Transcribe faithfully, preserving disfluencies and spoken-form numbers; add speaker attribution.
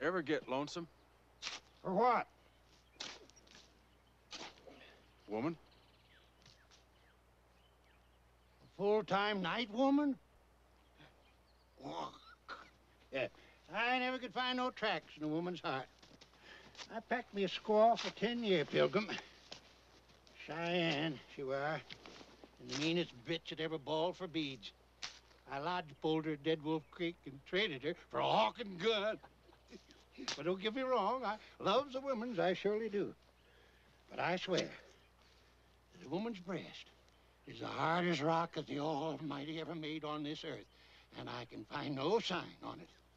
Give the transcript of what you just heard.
Speaker 1: Ever get lonesome?
Speaker 2: For what?
Speaker 1: Woman?
Speaker 2: A full-time night woman? Yeah, I never could find no tracks in a woman's heart. I packed me a squaw for ten year, Pilgrim. Cheyenne, she were. And the meanest bitch that ever bawled for beads. I lodge pulled her at Dead Wolf Creek and traded her for a hawking gun. But don't get me wrong, I loves the women's, I surely do. But I swear that a woman's breast is the hardest rock that the Almighty ever made on this earth. And I can find no sign on it.